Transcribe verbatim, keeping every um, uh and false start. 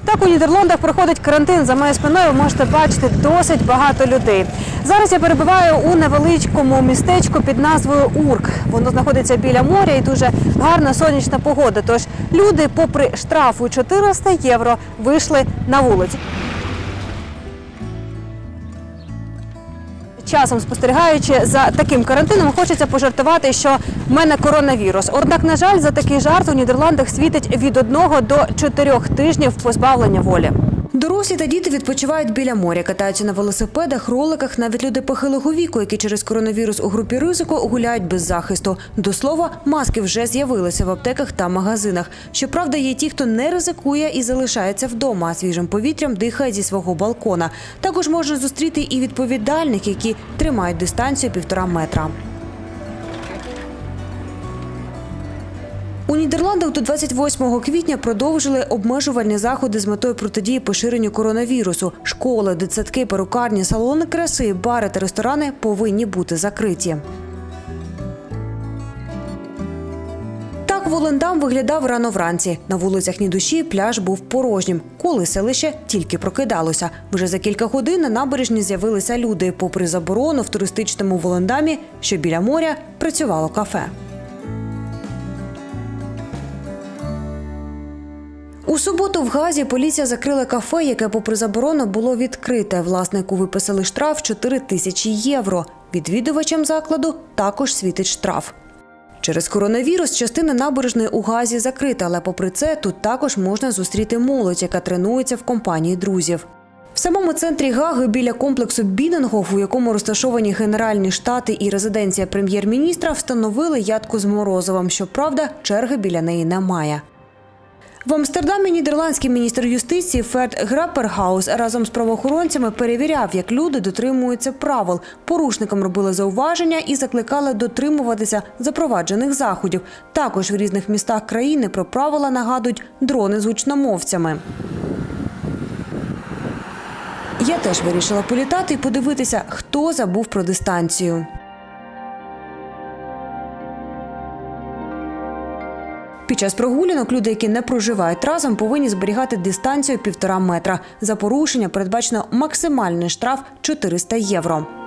Так у Нідерландах проходить карантин. За моєю спиною ви можете бачити досить багато людей. Зараз я перебуваю у невеличкому містечку під назвою Урк. Воно знаходиться біля моря і дуже гарна сонячна погода. Тож люди, попри штраф у чотириста євро, вийшли на вулиці. Часом, спостерігаючи за таким карантином, хочеться пожартувати, що в мене коронавірус. Однак, на жаль, за такий жарт у Нідерландах світить від одного до чотирьох тижнів позбавлення волі. Дорослі та діти відпочивають біля моря, катаються на велосипедах, роликах, навіть люди похилого віку, які через коронавірус у групі ризику гуляють без захисту. До слова, маски вже з'явилися в аптеках та магазинах. Щоправда, є ті, хто не ризикує і залишається вдома, а свіжим повітрям дихає зі свого балкона. Також можна зустріти і відповідальних, які тримають дистанцію півтора метра. У Нідерландах до двадцять восьмого квітня продовжили обмежувальні заходи з метою протидії поширенню коронавірусу. Школи, дитсадки, перукарні, салони краси, бари та ресторани повинні бути закриті. Так Волендам виглядав рано вранці. На вулицях ні душі, пляж був порожнім, коли селище тільки прокидалося. Вже за кілька годин на набережні з'явилися люди. Попри заборону в туристичному Волендамі, що біля моря, працювало кафе. У суботу в Гаазі поліція закрила кафе, яке попри заборону було відкрите. Власнику виписали штраф чотири тисячі євро. Відвідувачам закладу також світить штраф. Через коронавірус частина набережної у Гаазі закрита, але попри це тут також можна зустріти молодь, яка тренується в компанії друзів. В самому центрі Гаги біля комплексу Біденгоф, у якому розташовані Генеральні Штати і резиденція прем'єр-міністра, встановили ядку з морозивом. Щоправда, черги біля неї немає. В Амстердамі нідерландський міністр юстиції Ферд Граппергаус разом з правоохоронцями перевіряв, як люди дотримуються правил. Порушникам робили зауваження і закликали дотримуватися запроваджених заходів. Також в різних містах країни про правила нагадують дрони з гучномовцями. Я теж вирішила політати і подивитися, хто забув про дистанцію. Під час прогулянок люди, які не проживають разом, повинні зберігати дистанцію півтора метра. За порушення передбачено максимальний штраф чотириста євро.